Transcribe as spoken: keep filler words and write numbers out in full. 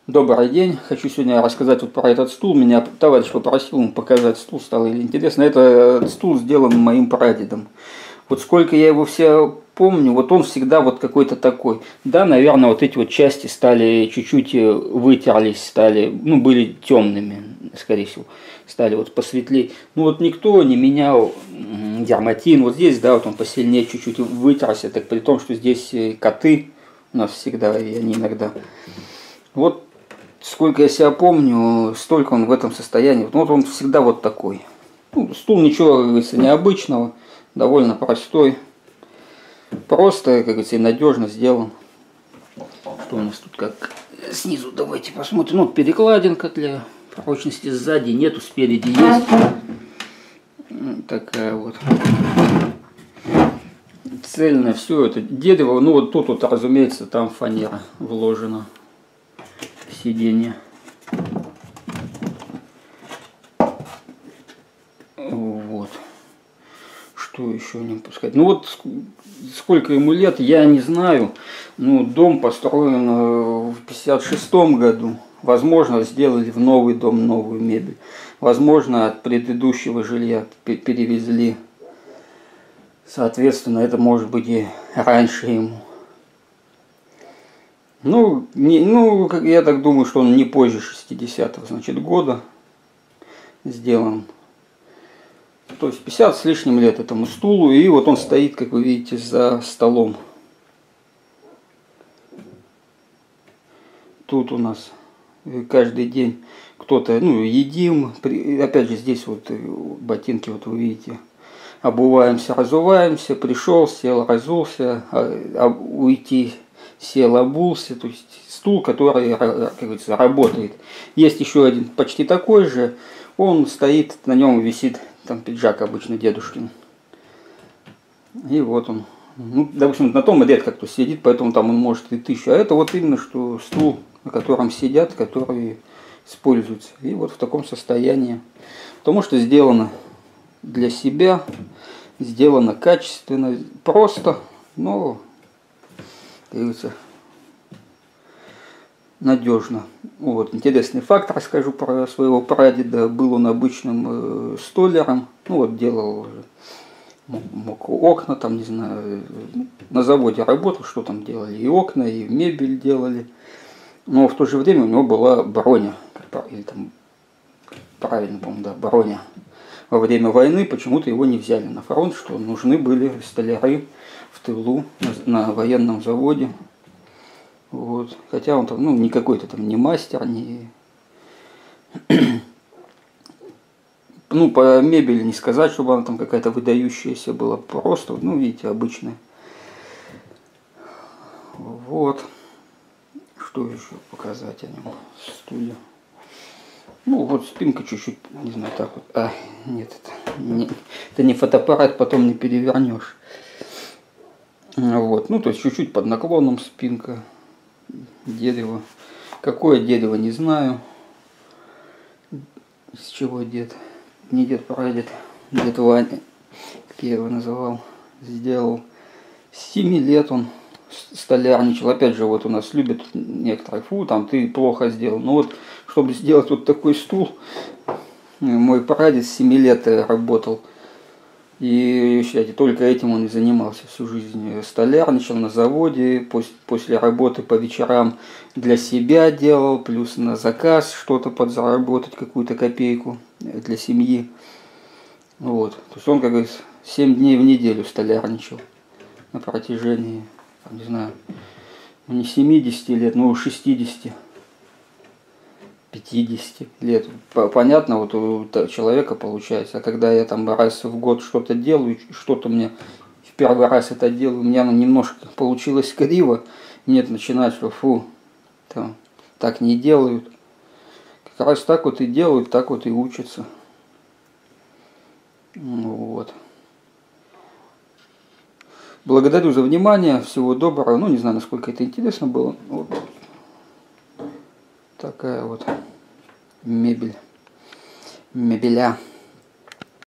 Добрый день. Хочу сегодня рассказать вот про этот стул. Меня товарищ попросил ему показать стул, стало интересно. Это стул сделан моим прадедом. Вот сколько я его все помню, вот он всегда вот какой-то такой. Да, наверное, вот эти вот части стали чуть-чуть вытерлись, стали, ну, были темными, скорее всего, стали вот посветлее. Ну вот никто не менял дерматин. Вот здесь, да, вот он посильнее чуть-чуть вытерся, так при том, что здесь коты у нас всегда, и они иногда. Вот сколько я себя помню, столько он в этом состоянии. Вот он всегда вот такой. Ну, стул ничего, как говорится, необычного, довольно простой. Просто, как говорится, и надежно сделан. Что у нас тут как снизу, давайте посмотрим. Ну, перекладинка для прочности сзади нету, спереди есть. Такая вот. Цельное все это дерево. Ну, вот тут вот, разумеется, там фанера вложена. Сиденье. Вот. Что еще не пускать? Ну вот сколько ему лет, я не знаю. Ну, дом построен в пятьдесят шестом году. Возможно, сделали в новый дом новую мебель. Возможно, от предыдущего жилья перевезли. Соответственно, это может быть и раньше ему. Ну, не, ну, я так думаю, что он не позже шестидесятого, значит, года сделан. То есть пятьдесят с лишним лет этому стулу. И вот он стоит, как вы видите, за столом. Тут у нас каждый день кто-то, ну, едим. Опять же, здесь вот ботинки, вот вы видите. Обуваемся, разуваемся. Пришел, сел, разулся. А уйти, сел, обулся. То есть стул, который, как говорится, работает. Есть еще один почти такой же. Он стоит, на нем висит там пиджак обычно дедушкин. И вот он. Ну, допустим, на том редко кто сидит, поэтому там он может и тысячу. А это вот именно что стул, на котором сидят, который используется. И вот в таком состоянии. Потому что сделано для себя, сделано качественно, просто, но, как говорится, надежно. Вот, интересный факт расскажу про своего прадеда. Был он обычным э, столяром. Ну вот делал мог окна, там, не знаю, на заводе работал, что там делали. И окна, и мебель делали. Но в то же время у него была броня. Или там, правильно, по-моему, да, броня. Во время войны почему-то его не взяли на фронт, что нужны были столяры в тылу, на, на военном заводе. Вот. Хотя он там, ну, не какой-то там не мастер, не... ну, по мебели не сказать, чтобы она там какая-то выдающаяся была. Просто, ну, видите, обычная. Вот. Что еще показать о нем? Студию. Ну, вот спинка чуть-чуть, не знаю, так вот. А, нет, это не, это не фотоаппарат, потом не перевернешь. Вот. Ну, то есть чуть-чуть под наклоном спинка. Дерево. Какое дерево, не знаю. Из чего дед? Не дед, прадед. Дед Ваня, как я его называл, сделал. С семи лет он столярничал. Опять же, вот у нас любят некоторые, фу, там ты плохо сделал. Ну вот, чтобы сделать вот такой стул, мой прадед с семи лет работал. И, считайте, только этим он и занимался всю жизнь. Столярничал на заводе, после, после работы по вечерам для себя делал, плюс на заказ что-то подзаработать, какую-то копейку для семьи. Вот. То есть он, как говорится, семь дней в неделю столярничал на протяжении, там, не знаю, не семидесяти лет, но шестидесяти. пятидесяти лет. Понятно, вот у человека получается. А когда я там раз в год что-то делаю, что-то мне в первый раз это делаю, у меня оно немножко получилось криво, мне начинает, что фу, там, так не делают. Как раз так вот и делают, так вот и учатся. Вот. Благодарю за внимание, всего доброго. Ну, не знаю, насколько это интересно было. Вот. Такая вот мебель, мебеля.